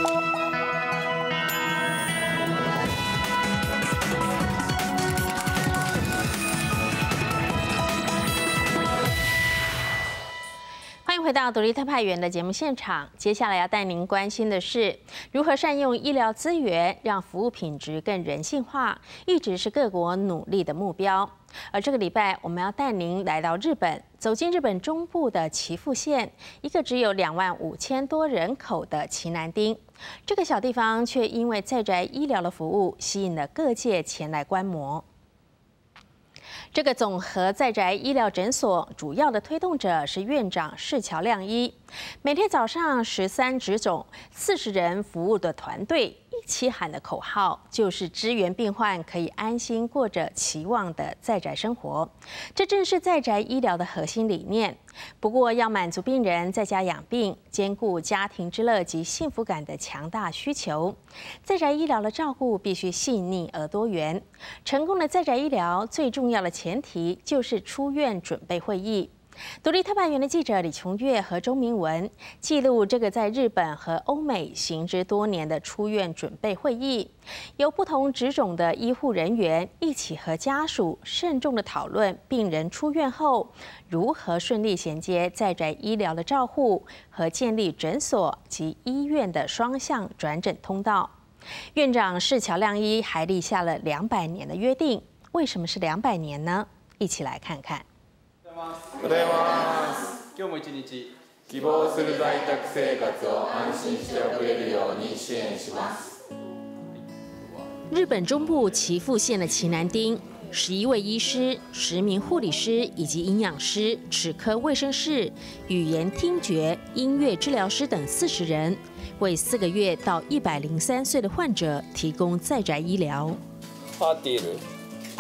欢迎回到独立特派员的节目现场。接下来要带您关心的是，如何善用医疗资源，让服务品质更人性化，一直是各国努力的目标。而这个礼拜，我们要带您来到日本，走进日本中部的岐阜县，一个只有25000多人口的岐南町。这个小地方却因为在宅医疗的服务，吸引了各界前来观摩。这个总和在宅医疗诊所主要的推动者是院长市桥亮一，每天早上13职种40人服务的团队一起喊的口号就是支援病患可以安心过着期望的在宅生活，这正是在宅医疗的核心理念。不过，要满足病人在家养病、兼顾家庭之乐及幸福感的强大需求，在宅医疗的照顾必须细腻而多元。成功的在宅医疗最重要的前提就是出院准备会议。独立特派员的记者李琼月和周明文记录这个在日本和欧美行之多年的出院准备会议，由不同职种的医护人员一起和家属慎重的讨论病人出院后如何顺利衔接在宅医疗的照护和建立诊所及医院的双向转诊通道。院长市桥亮一还立下了200年的约定，为什么是200年呢？一起来看看。 おはようございます。今日も一日希望する在宅生活を安心して送れるように支援します。 日本中部岐阜县的岐南町，11位医师、10名护理师以及营养师、齿科卫生士、语言听觉、音乐治疗师等40人，为4个月到103岁的患者提供在宅医疗。 パーティール。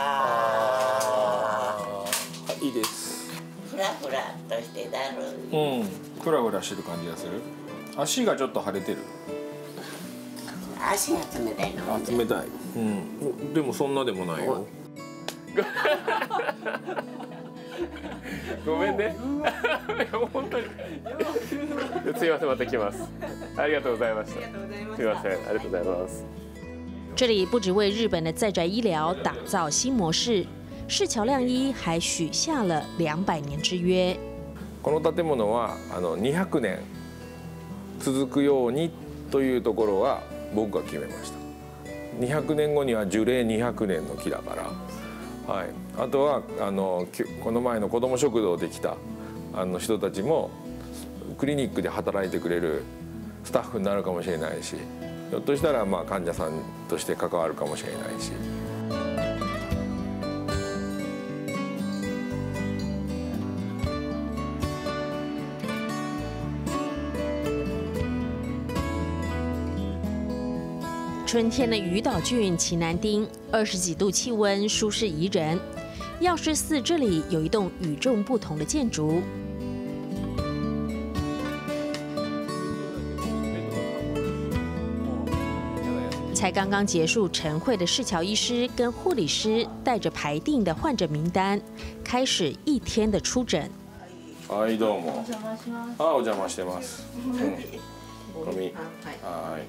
いいです。 フラフラとしてだる。 フラフラしてる感じがする。足がちょっと腫れてる。 足が冷たいの。 あ、冷たい。でもそんなでもないよ。ごめんね。本当に。すみません、また来ます。ありがとうございました。すみません、ありがとうございます。 这里不只为日本的在宅医疗打造新模式。市桥亮一还许下了200年之约。 この建物は200年続くようにというところは僕が決めました。200年後には樹齢200年の木だから、はい。あとはこの前の子ども食堂で来た人たちもクリニックで働いてくれるスタッフになるかもしれないし、ひょっとしたら患者さんとして関わるかもしれないし。 春天的鱼岛郡岐南町，20几度气温，舒适宜人。药师寺这里有一栋与众不同的建筑。才刚刚结束晨会的市桥医师跟护理师带着排定的患者名单，开始一天的出诊。 はい、どうも。お邪魔してます。はい。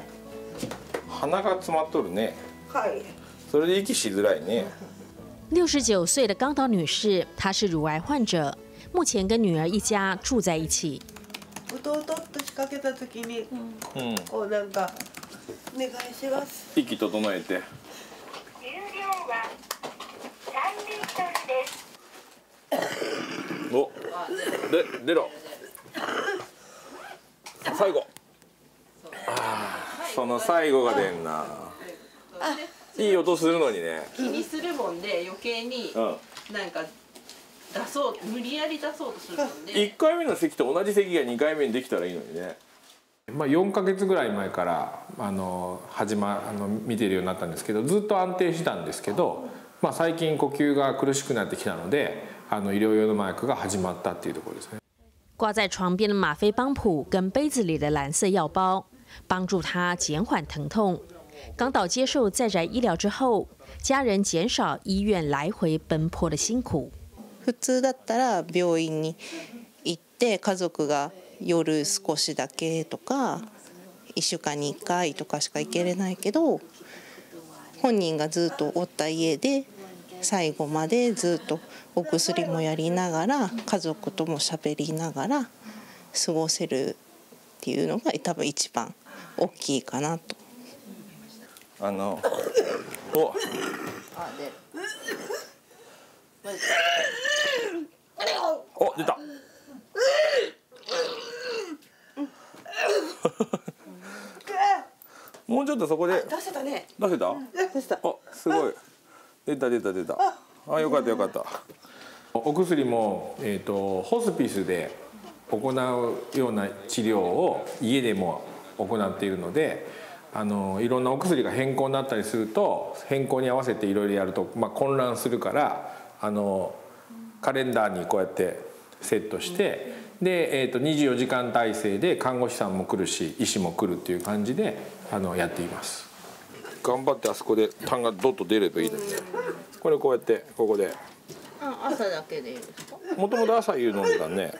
鼻が詰まっとるね。はい。それで息しづらいね。 69岁的冈岛女士，她是乳癌患者，目前跟女儿一家住在一起。 弟と仕掛けた時に、こうなんかお願いします。 息整えて。 重量は3リットルです。 お、出ろ。最後。その最後が出んな。いい音するのにね。 気にするもんで余計になんか無理やり出そうとするもんで。 1回目の咳と同じ咳が2回目にできたらいいのにね。4ヶ月ぐらい前から見てるようになったんですけど、ずっと安定してたんですけど、最近呼吸が苦しくなってきたので、医療用のマイクが始まったっていうところですね。 挂在床边的吗啡帮谱跟杯子里的蓝色药包，帮助他减缓疼痛。冈岛接受在宅医疗之后，家人减少医院来回奔波的辛苦。 普通だったら病院に行って家族が夜少しだけとか 1週間に1回とかしか行けれないけど、本人がずっとおった家で最後までずっとお薬もやりながら家族とも喋りながら過ごせるっていうのが多分一番大きいかなと。 お出た。もうちょっとそこで出せたね。 出せた？ 出せた。 あ、すごい。出た。あ、よかった。お薬もホスピスで行うような治療を家でも行っているので、いろんなお薬が変更になったりすると変更に合わせていろいろやると、混乱するからカレンダーにこうやってセットして。で24時間体制で看護師さんも来るし医師も来るっていう感じでやっています。頑張ってあそこで痰がどっと出ればいいのにね。これこうやってここで。 朝だけでいいですか？ もともと朝湯飲んでたね。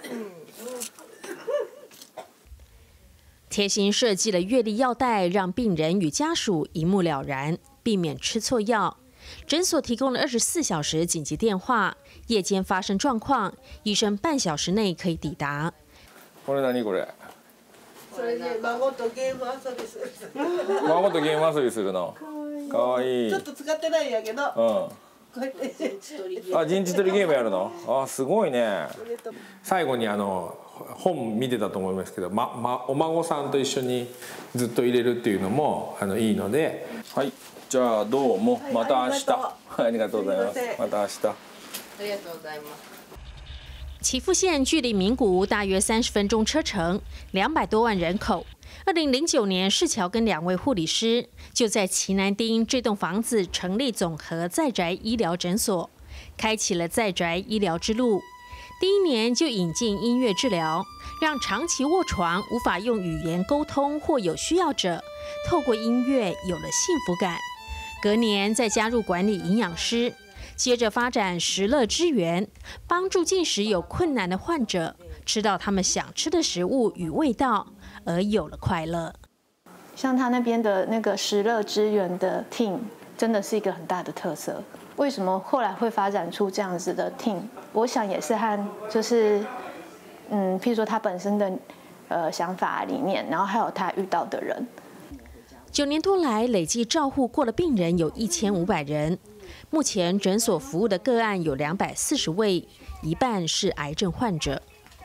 贴心设计了月历药袋，让病人与家属一目了然，避免吃错药。诊所提供了24小時緊急電話，夜間發生狀況，醫生半小時內可以抵達。 これ何これ？ それね、孫とゲーム遊びする。 孫とゲーム遊びするの。かわいい。 ちょっと使ってないんやけど。こうやって陣地取りゲームやるの？あ、すごいね。最後に本見てたと思いますけど、お孫さんと一緒にずっと入れるっていうのもいいので、はい。じゃあどうもまた明日。ありがとうございます。また明日。 ありがとうございます。 岐阜县距离名古屋大约30分钟车程，200多万人口。2009年，世桥跟2位护理师就在旗南町这栋房子成立总和在宅医疗诊所，开启了在宅医疗之路。第1年就引进音乐治疗，让长期卧床无法用语言沟通或有需要者，透过音乐有了幸福感。隔年再加入管理营养师，接着发展食乐支援，帮助进食有困难的患者吃到他们想吃的食物与味道，而有了快乐。 像他那边的那个食乐支援的 team， 真的是一个很大的特色。为什么后来会发展出这样子的 team？ 我想也是和譬如说他本身的想法理念，然后还有他遇到的人。 9年多来，累计照护过的病人有1500人。目前诊所服务的个案有240位，一半是癌症患者。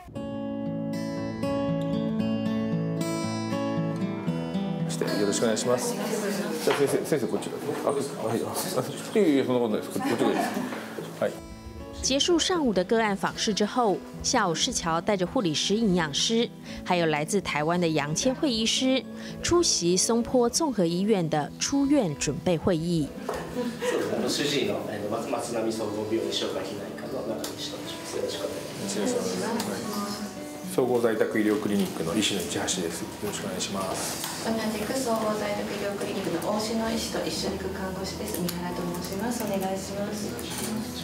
よろしくお願いします。じゃあ先生こっちだ。はい。いやそんなことないです。こっちがいいです。はい。 结束上午的个案访视之后，下午世桥带着护理师、营养师，还有来自台湾的杨千惠医師出席松坡综合医院的出院准备会議。 主治医の松並総合病院消化器内科の中西と申します。よろしくお願いします。 総合在宅医療クリニックの医師の市橋です。よろしくお願いします。 同じく総合在宅医療クリニックの大志の医師と一緒に行く看護師です。三原と申します。お願いします。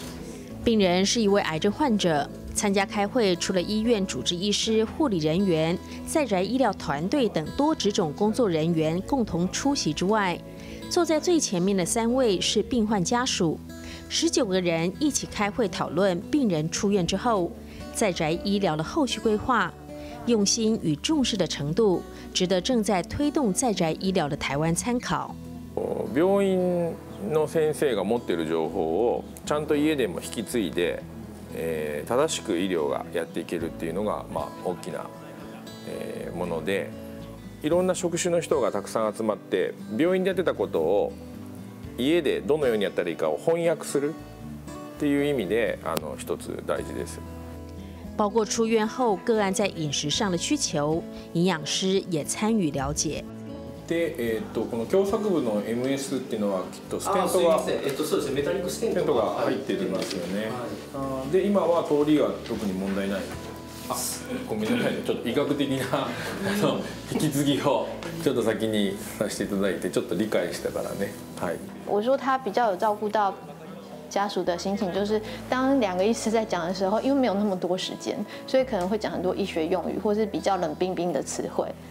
病人是一位癌症患者，参加开会除了医院主治医师、护理人员、在宅医疗团队等多职种工作人员共同出席之外，坐在最前面的3位是病患家属，19个人一起开会讨论病人出院之后在宅医疗的后续规划，用心与重视的程度，值得正在推动在宅医疗的台湾参考。 病院の先生が持っている情報をちゃんと家でも引き継いで、正しく医療がやっていけるっていうのが、大きな、もので、いろんな職種の人がたくさん集まって病院でやってたことを家でどのようにやったらいいかを翻訳するっていう意味で一つ大事です。 包括出院后个案在饮食上的需求，营养師也参与了解。 で、この狭窄部の MS っていうのはきっとステントがそうですね、メタリックステントが入ってるんですよね。で今は通りが特に問題ない。ごめんなさいね、ちょっと医学的な引き継ぎをちょっと先にさせていただいてちょっと理解したからね。はい。 我说他比较有照顾到家属的心情，就是当2个医师在讲的时候，因为没有那么多时间，所以可能会讲很多医学用语，或是比较冷冰冰的词汇。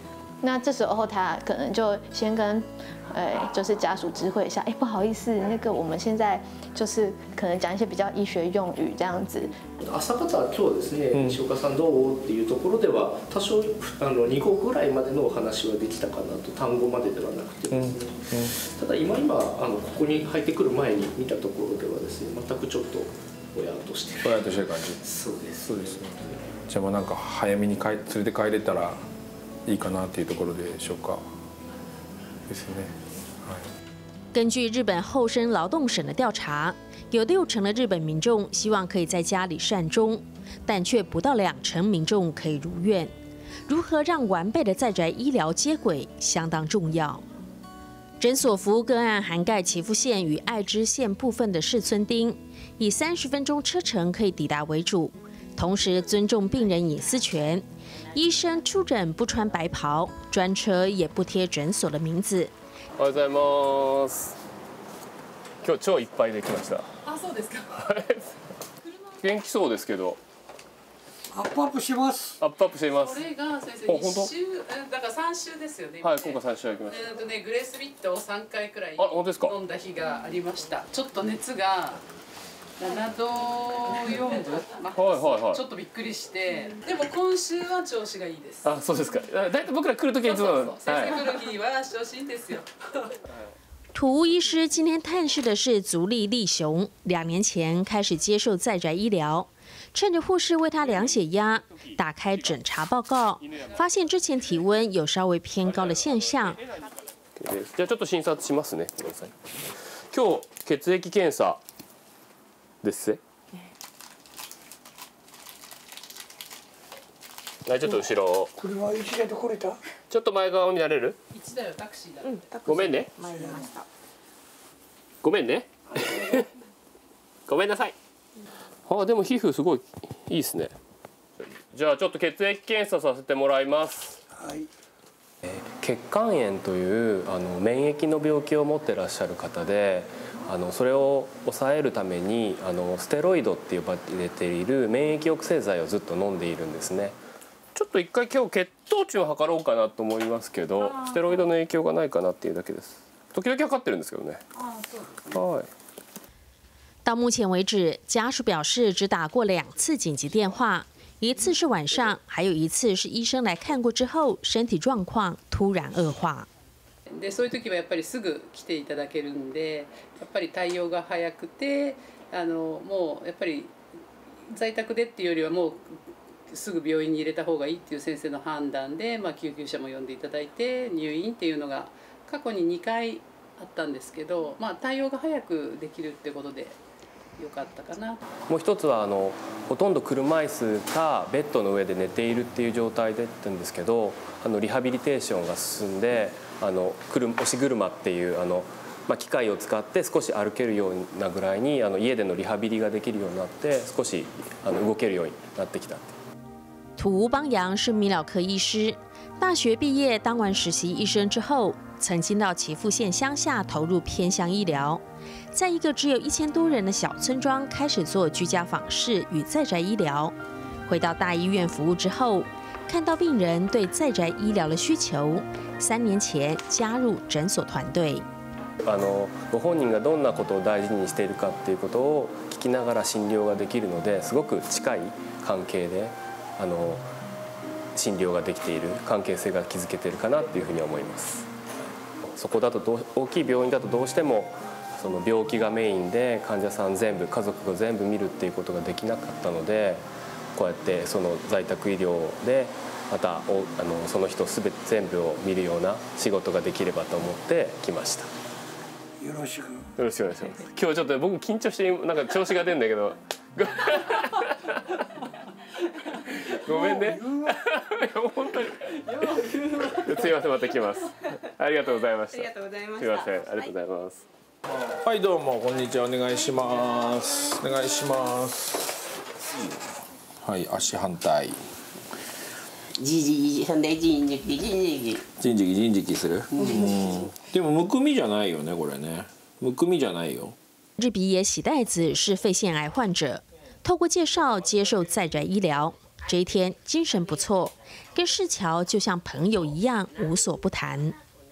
那这时候他可能就先跟就是家属知会一下，不好意思，那个我们现在就是可能讲一些比较医学用语这样子。 朝方今日ですね、西岡さんどうっていうところでは多少2個ぐらいまでのお話はできたかなと、単語までではなくてですね。ただ今ここに入ってくる前に見たところではですね、全くちょっとぼやっとしてる。 ぼやっとしてる感じ。 そうです。 そうですね。じゃあなんか早めに連れて帰れたらいいかなっていうところでしょうか。ですね。 根据日本厚生劳动省的调查，有60%的日本民众希望可以在家里善终，但却不到20%民众可以如愿。如何让完备的在宅医疗接轨，相当重要。诊所服务个案涵盖岐阜县与爱知县部分的市村町，以30分钟车程可以抵达为主，同时尊重病人隐私权。医生出诊不穿白袍，专车也不贴诊所的名字。 おはようございます。今日超いっぱいできました。 あ、そうですか。 元気そうですけど。 アップアップします。 アップアップしています。 これが先生1週、だから3週ですよね。 はい、今回3週行きました。 グレースビットを3回くらい飲んだ日がありました。ちょっと熱が7度4分、ちょっとびっくりして、でも今週は調子がいいです。 あ、そうですか。だいたい僕ら来るときはいつも。 先生来る日は調子いいんですよ。 土屋医师今天探视的是足利利雄，2年前开始接受在宅医疗，趁着护士为他量血压，打开诊查报告，发现之前体温有稍微偏高的现象。 じゃあちょっと診察しますね。今日血液検査ですね。はい、ちょっと後ろを。 車1台で来れた？ ちょっと前側を見られる ？1台はタクシーだ。 ごめんね。 参りました。 ごめんね。ごめんなさい。あ、でも皮膚すごいいいですね。じゃあちょっと血液検査させてもらいます。 はい。 血管炎という免疫の病気を持ってらっしゃる方で、それを抑えるためにステロイドって呼ばれている免疫抑制剤をずっと飲んでいるんですね。ちょっと一回今日血糖値を測ろうかなと思いますけど、ステロイドの影響がないかなっていうだけです。時々測ってるんですけどね。はい。 到目前为止，家属表示只打过2次紧急电话，一次是晚上，还有一次是医生来看过之后，身体状况突然恶化。 でそういう時はやっぱりすぐ来ていただけるんで、やっぱり対応が早くて、もうやっぱり在宅でっていうよりはもうすぐ病院に入れた方がいいっていう先生の判断で、救急車も呼んでいただいて入院っていうのが過去に2回あったんですけど、対応が早くできるってことでよかったかな。 もう一つはほとんど車椅子かベッドの上で寝ているっていう状態でってんですけど、リハビリテーションが進んで押し車っていう機械を使って少し歩けるようなぐらいに家でのリハビリができるようになって少し動けるようになってきた。 土屋邦洋是泌尿科医师，大学毕业当完实习医生之后，曾经到岐阜县乡下投入偏乡医疗，在一个只有1000多人的小村庄开始做居家访视与在宅医疗。回到大医院服务之后，看到病人对在宅医疗的需求，3年前加入诊所团队。 ご本人がどんなことを大事にしているかっていうことを聞きながら診療ができるので、すごく近い関係で診療ができている関係性が築けているかなっていうふうに思います。そこだと大きい病院だとどうしてもその病気がメインで患者さん全部家族が全部見るっていうことができなかったので、こうやってその在宅医療でまたその人全部を見るような仕事ができればと思ってきました。 よろしくお願いします。今日ちょっと僕緊張してなんか調子が出るんだけどごめんね本当にすいません、また来ます。ありがとうございました。 ありがとうございました。 すいません、ありがとうございます。 はい、どうもこんにちは、お願いします。お願いします。はい、足反対。 人力する。 でもむくみじゃないよね、これね。むくみじゃないよ。 日比野喜代子是肺腺癌患者，透过介绍接受在宅医疗， 这一天精神不错，跟世乔就像朋友一样无所不谈。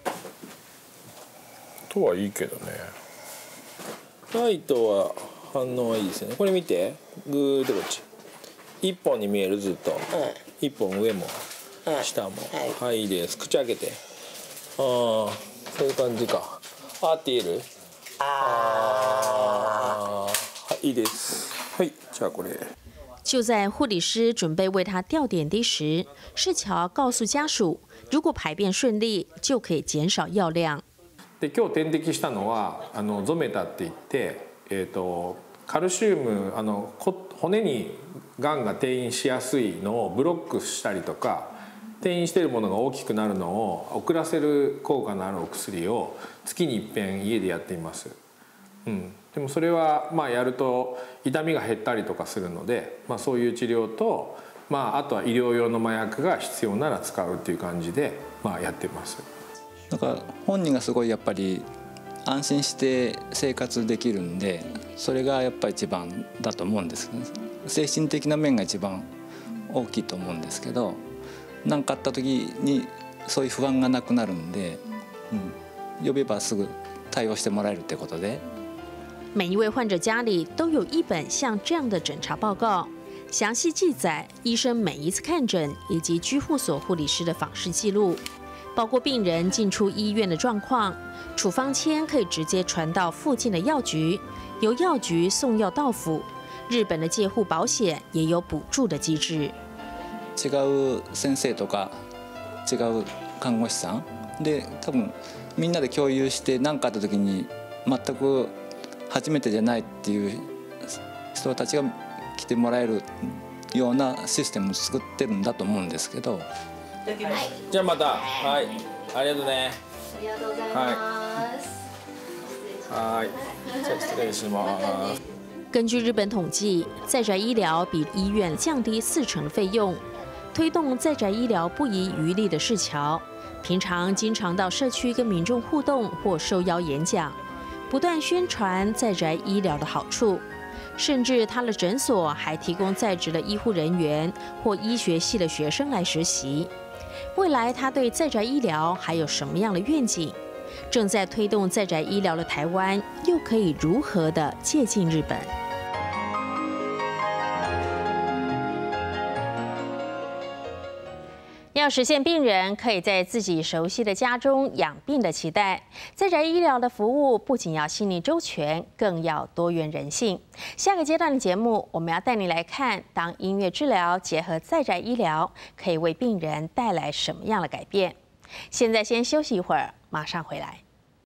とはいいけどね。ライトは反応はいいですね。これ見て、グーでこっち。一本に見えるずっと。一本上も下も。はい、いいです。口開けて。ああ、そういう感じか。あって言える？ああ、いいです。はい、じゃあこれ。 就在护理师准备为他吊点滴时，世乔告诉家属，如果排便顺利，就可以减少药量。 で今日点滴したのはゾメタって言って、カルシウム骨にがんが転移しやすいのをブロックしたりとか転移しているものが大きくなるのを遅らせる効果のあるお薬を月に一遍家でやっています。でもそれはやると痛みが減ったりとかするので、そういう治療と、あとは医療用の麻薬が必要なら使うっていう感じで、やってます。 だから本人がすごいやっぱり安心して生活できるんで、それがやっぱり一番だと思うんですね。精神的な面が一番大きいと思うんですけど、何かあった時にそういう不安がなくなるんで、呼べばすぐ対応してもらえるってことで。 每一位患者家里都有一本像这样的诊查报告，详细记载医生每一次看诊以及居护所护理师的访视记录。包括病人进出医院的状况，处方签可以直接传到附近的药局，由药局送药到府。日本的介护保险也有补助的机制。 違う先生とか違う看護師さんで多分みんなで共有して何かあった時に全く初めてじゃないっていう人たちが来てもらえるようなシステムを作ってるんだと思うんですけど。 じゃあまた、はい、ありがとうね。 ありがとうございます。 はい、じゃあ失礼します。 根据日本统计，在宅医疗比医院降低40%的费用。推动在宅医疗不遗余力的世乔，平常经常到社区跟民众互动或受邀演讲，不断宣传在宅医疗的好处。甚至他的诊所还提供在职的医护人员或医学系的学生来实习。未来他对在宅医疗还有什么样的愿景？正在推动在宅医疗的台湾，又可以如何的借鉴日本？要实现病人可以在自己熟悉的家中养病的期待，在宅医疗的服务不仅要细腻周全，更要多元人性。下个阶段的节目，我们要带你来看，当音乐治疗结合在宅医疗，可以为病人带来什么样的改变。现在先休息一会儿，马上回来。